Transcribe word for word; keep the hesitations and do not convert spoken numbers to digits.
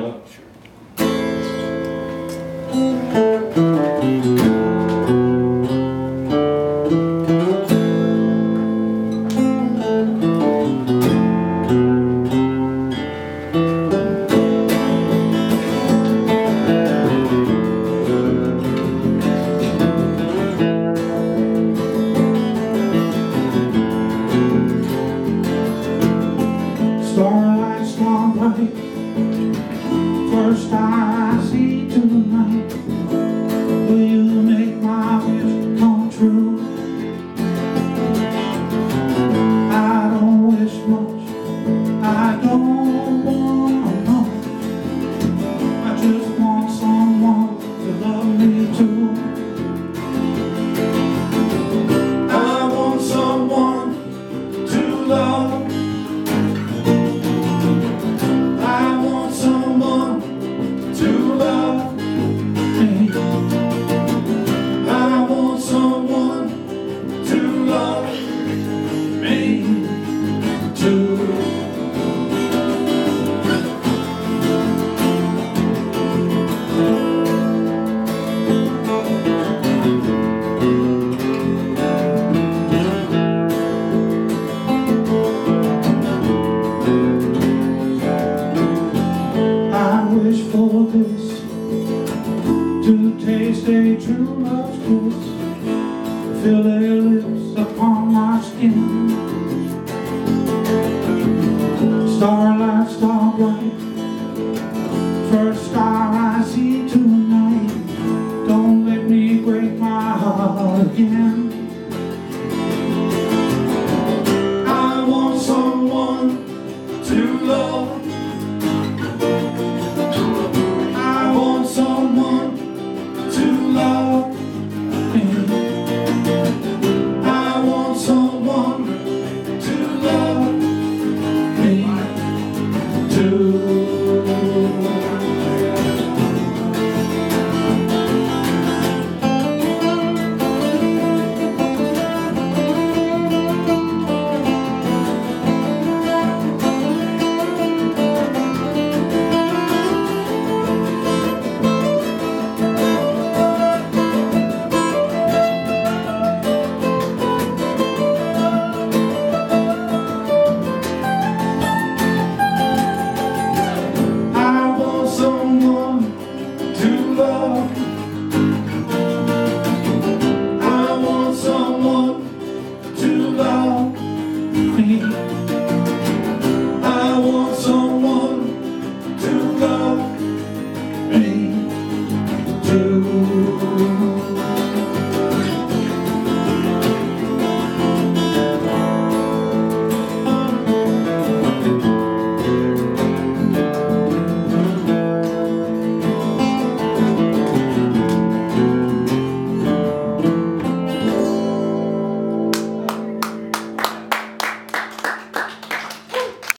fella? Sure. Starlight, starlight, first star I see tonight. Will you make my wish come true? I don't wish much, I don't want much. I just want someone to love me too. I want someone to love. Wish for this, to taste a true love's kiss, feel their lips upon my skin. Starlight, starlight, first star I see tonight. Don't let me break my heart again.